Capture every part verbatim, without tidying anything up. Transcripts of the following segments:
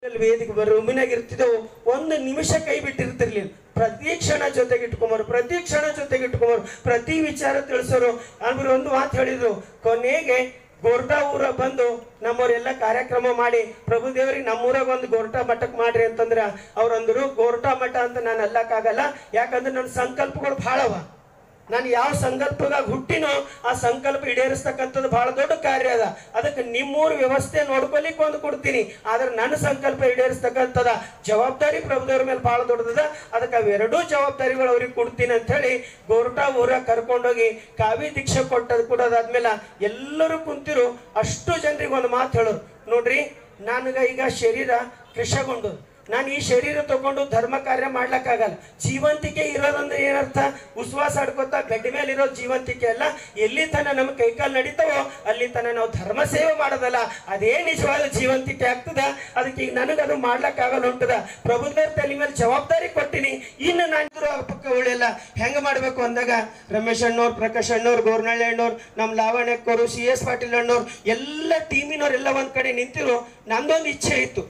ವೇದಿಕೆ ರೂಮಿನಾಗ ಇರ್ತಿದ್ದೆವು, ಒಂದು ನಿಮಿಷ ಕೈ ಬಿಟ್ಟಿರ್ತಿರ್ಲಿಲ್ಲ. ಪ್ರತಿ ಕ್ಷಣ ಜೊತೆಗೆ ಇಟ್ಕೊಂಬರು, ಪ್ರತಿ ಕ್ಷಣ ಜೊತೆಗೆ ಇಟ್ಕೊಂಬರು, ಪ್ರತಿ ವಿಚಾರ ತಿಳಿಸೋರು. ಅಂದ್ರೆ ಒಂದು ಮಾತು ಹೇಳಿದ್ರು, ಕೊನೆಗೆ ಗೋರ್ಟಾ ಊರ ಬಂದು ನಮ್ಮವರೆಲ್ಲ ಕಾರ್ಯಕ್ರಮ ಮಾಡಿ ಪ್ರಭುದೇವರಿಗೆ ನಮ್ಮೂರಾಗ ಒಂದು ಗೋರ್ಟಾ ಮಠಕ್ಕೆ ಮಾಡ್ರಿ ಅಂತಂದ್ರ ಅವ್ರಂದ್ರು ಗೋರ್ಟಾ ಮಠ ಅಂತ ನಾನು ಅಲ್ಲಕ್ಕಾಗಲ್ಲ, ಯಾಕಂದ್ರೆ ನನ್ನ ಸಂಕಲ್ಪಗಳು ಭಾಳವ. ನಾನು ಯಾವ ಸಂಕಲ್ಪದಾಗ ಹುಟ್ಟಿನೋ ಆ ಸಂಕಲ್ಪ ಈಡೇರಿಸ್ತಕ್ಕಂಥದ್ದು ಬಹಳ ದೊಡ್ಡ ಕಾರ್ಯ ಅದ. ಅದಕ್ಕೆ ನಿಮ್ಮೂರ ವ್ಯವಸ್ಥೆ ನೋಡ್ಕೊಲಿಕ್ಕೆ ಒಂದು ಕೊಡ್ತೀನಿ, ಆದ್ರೆ ನನ್ನ ಸಂಕಲ್ಪ ಈಡೇರಿಸ್ತಕ್ಕಂಥದ ಜವಾಬ್ದಾರಿ ಪ್ರಭುದೇವ್ರ ಮೇಲೆ ಬಹಳ ದೊಡ್ಡದ. ಅದಕ್ಕೆ ಅವೆರಡೂ ಜವಾಬ್ದಾರಿಗಳು ಅವ್ರಿಗೆ ಕೊಡ್ತೀನಿ ಅಂತ ಹೇಳಿ ಗೋರ್ಟಾ ಊರ ಕರ್ಕೊಂಡೋಗಿ ಕಾವಿ ದೀಕ್ಷೆ ಕೊಟ್ಟದ್ ಕೊಡೋದಾದ್ಮೇಲೆ ಎಲ್ಲರೂ ಕುಂತಿರು. ಅಷ್ಟು ಜನರಿಗೆ ಒಂದು ಮಾತು ಹೇಳೋರು, ನೋಡ್ರಿ ನನಗ ಈಗ ಶರೀರ ಕೃಶಗೊಂಡು ನಾನು ಈ ಶರೀರ ತಗೊಂಡು ಧರ್ಮ ಕಾರ್ಯ ಮಾಡ್ಲಕ್ಕಾಗಲ್ಲ. ಜೀವಂತಿಕೆ ಇರೋದಂದ್ರೆ ಏನರ್ಥ? ಉಸ್ವಾಸ ಆಡ್ಕೋತಾ ಗಡ್ಡಿ ಮೇಲೆ ಇರೋ ಜೀವಂತಿಕೆ ಅಲ್ಲ. ಎಲ್ಲಿ ತನ ನಮ್ಮ ಕೈಕಾಲು ನಡೀತಾವೋ ಅಲ್ಲಿ ತನ ನಾವು ಧರ್ಮ ಸೇವೆ ಮಾಡೋದಲ್ಲ, ಅದೇ ನಿಜವಾದ ಜೀವಂತಿಕೆ ಆಗ್ತದ. ಅದಕ್ಕೆ ಈಗ ನನಗದು ಮಾಡ್ಲಕ್ಕಾಗಲ್ಲ ಉಂಟದ. ಪ್ರಭುದೇವ್ರ ತಲೆ ಮೇಲೆ ಜವಾಬ್ದಾರಿ ಕೊಟ್ಟಿನಿ, ಇನ್ನು ನಾನು ಪಕ್ಕ ಉಳಿಯಲ್ಲ. ಹೆಂಗ ಮಾಡ್ಬೇಕು ಅಂದಾಗ ರಮೇಶ್ ಅಣ್ಣವ್ರು, ಪ್ರಕಾಶ್ ಅಣ್ಣವ್ರು, ಗೋರ್ನಳ್ಳಿ ಅಣ್ಣವ್ರು, ನಮ್ಮ ಲಾವಣ್ಯಕ್ಕವರು, ಸಿ ಎಸ್ ಪಾಟೀಲ್ ಅಣ್ಣವ್ರು ಎಲ್ಲ ಟೀಮಿನವ್ರೆಲ್ಲ ಒಂದ್ ಕಡೆ ನಿಂತಿರು. ನಂದೊಂದು ಇಚ್ಛೆ ಇತ್ತು,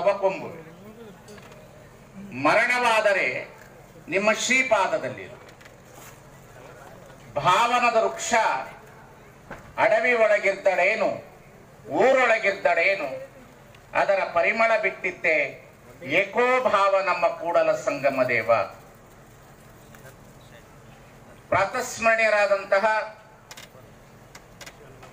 ಮರಣವಾದರೆ ನಿಮ್ಮ ಶ್ರೀಪಾದದಲ್ಲಿ ಭಾವನದ ವೃಕ್ಷ ಅಡವಿ ಒಳಗಿದ್ದಡೇನು ಊರೊಳಗಿದ್ದಡೇನು ಅದರ ಪರಿಮಳ ಬಿಟ್ಟಿತ್ತೆ ಏಕೋ ಭಾವ ನಮ್ಮ ಕೂಡಲ ಸಂಗಮ ದೇವ. ಪ್ರಾತಸ್ಮರಣೀಯರಾದಂತಹ